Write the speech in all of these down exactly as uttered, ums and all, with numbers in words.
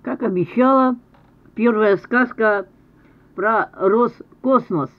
Как обещала, первая сказка про Роскосмос.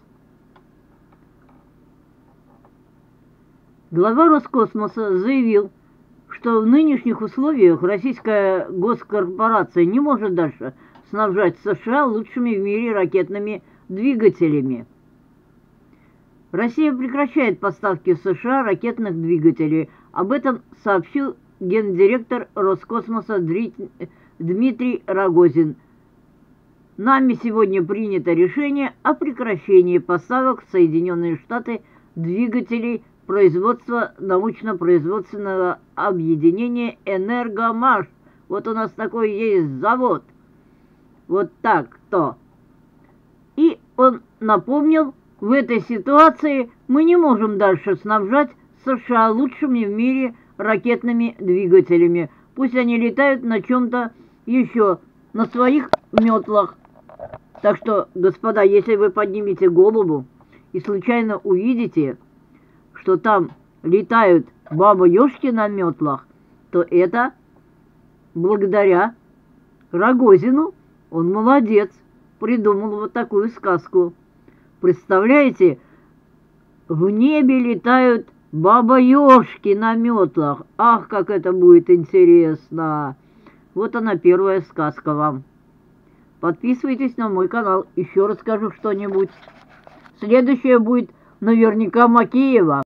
Глава Роскосмоса заявил, что в нынешних условиях российская госкорпорация не может дальше снабжать США лучшими в мире ракетными двигателями. Россия прекращает поставки в США ракетных двигателей. Об этом сообщил гендиректор Роскосмоса Дмитрий Рогозин. Нами сегодня принято решение о прекращении поставок в Соединенные Штаты двигателей производства научно-производственного объединения «Энергомаш». Вот у нас такой есть завод. Вот так-то. И он напомнил, в этой ситуации мы не можем дальше снабжать США лучшими в мире ракетными двигателями. Пусть они летают на чем-то еще, на своих метлах. Так что, господа, если вы поднимете голову и случайно увидите, что там летают баба-ёшки на метлах, то это благодаря Рогозину. Он молодец, придумал вот такую сказку. Представляете, в небе летают баба-ёшки на метлах. Ах, как это будет интересно! Вот она, первая сказка вам. Подписывайтесь на мой канал, еще расскажу что-нибудь. Следующее будет наверняка Макеева.